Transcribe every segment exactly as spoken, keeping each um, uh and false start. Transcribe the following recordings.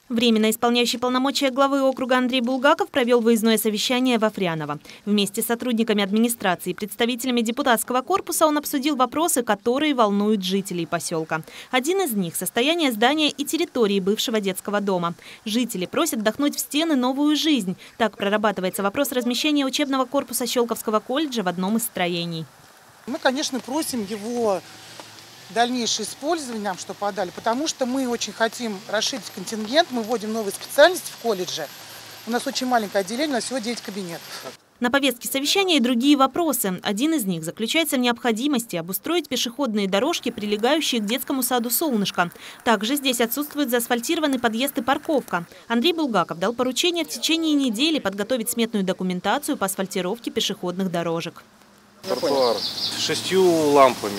Временно исполняющий полномочия главы округа Андрей Булгаков провел выездное совещание во Фряново. Вместе с сотрудниками администрации и представителями депутатского корпуса он обсудил вопросы, которые волнуют жителей поселка. Один из них – состояние здания и территории бывшего детского дома. Жители просят вдохнуть в стены новую жизнь. Так прорабатывается вопрос размещения учебного корпуса Щелковского колледжа в одном из строений. Мы, конечно, просим его дальнейшее использование нам, что подали, потому что мы очень хотим расширить контингент, мы вводим новые специальности в колледже. У нас очень маленькое отделение, у нас всего девять кабинетов. На повестке совещания и другие вопросы. Один из них заключается в необходимости обустроить пешеходные дорожки, прилегающие к детскому саду «Солнышко». Также здесь отсутствует заасфальтированный подъезд и парковка. Андрей Булгаков дал поручение в течение недели подготовить сметную документацию по асфальтировке пешеходных дорожек. Тротуар с шестью лампами,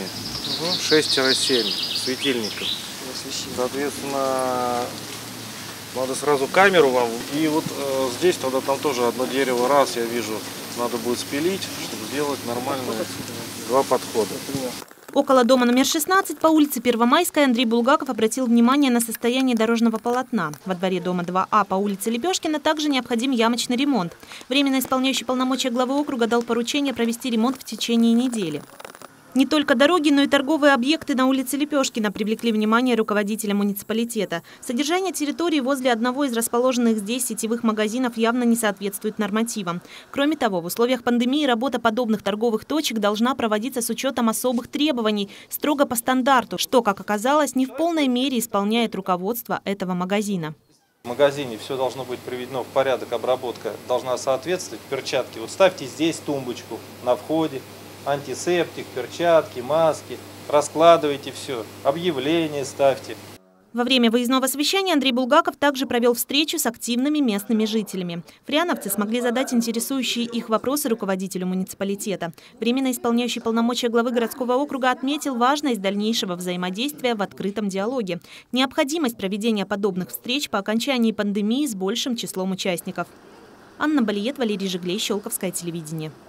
шесть-семь светильников. Соответственно, надо сразу камеру вам. И вот э, здесь тогда там тоже одно дерево раз, я вижу, надо будет спилить, чтобы сделать нормальные два подхода. Около дома номер шестнадцать по улице Первомайской Андрей Булгаков обратил внимание на состояние дорожного полотна. Во дворе дома два А по улице Лепешкина также необходим ямочный ремонт. Временно исполняющий полномочия главы округа дал поручение провести ремонт в течение недели. Не только дороги, но и торговые объекты на улице Лепешкина привлекли внимание руководителя муниципалитета. Содержание территории возле одного из расположенных здесь сетевых магазинов явно не соответствует нормативам. Кроме того, в условиях пандемии работа подобных торговых точек должна проводиться с учетом особых требований, строго по стандарту, что, как оказалось, не в полной мере исполняет руководство этого магазина. В магазине все должно быть приведено в порядок, обработка должна соответствовать, перчатки. Вот ставьте здесь тумбочку на входе. Антисептик, перчатки, маски, раскладывайте все, объявления ставьте. Во время выездного совещания Андрей Булгаков также провел встречу с активными местными жителями. Фряновцы смогли задать интересующие их вопросы руководителю муниципалитета. Временно исполняющий полномочия главы городского округа отметил важность дальнейшего взаимодействия в открытом диалоге, необходимость проведения подобных встреч по окончании пандемии с большим числом участников. Анна Балиет, Валерий Жиглей, Щелковское телевидение.